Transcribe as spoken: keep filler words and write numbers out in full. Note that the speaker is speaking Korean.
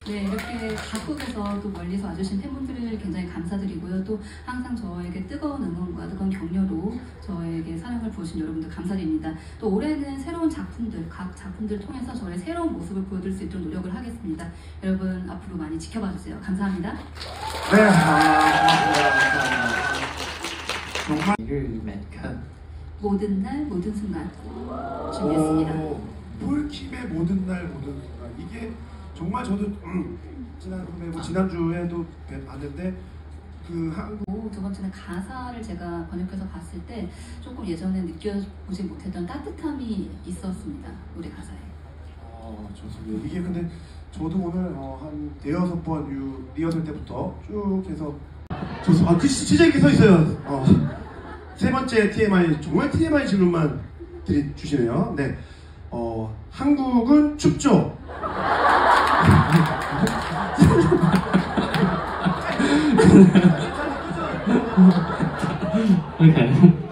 네, 이렇게 각국에서 또 멀리서 와주신 팬분들을 굉장히 감사드리고요. 또 항상 저에게 뜨거운 응원과 뜨거운 격려로 저에게 사랑을 보여주신 여러분들 감사드립니다. 또 올해는 새로운 작품들, 각 작품들 통해서 저의 새로운 모습을 보여드릴 수 있도록 노력을 하겠습니다. 여러분 앞으로 많이 지켜봐 주세요. 감사합니다. 네, 아, 정말 모든 날 모든 순간 준비했습니다. 오, 폴킴의 모든 날 모든 순간, 이게 정말 저도 음, 지난 뭐 지난주에도 봤는데 그 한국 두 번째는 가사를 제가 번역해서 봤을 때 조금 예전에 느껴보지 못했던 따뜻함이 있었습니다. 노래 가사에. 아, 좋습니다. 이게 근데 저도 오늘 어, 한 대여섯 번 유 리허설 때부터 쭉 해서 좋습니다. 아, 그 진짜 이렇게 서 있어요. 어. 세 번째 티엠아이, 정말 티엠아이 질문만 드리, 주시네요. 네, 어, 한국은 춥죠? Okay.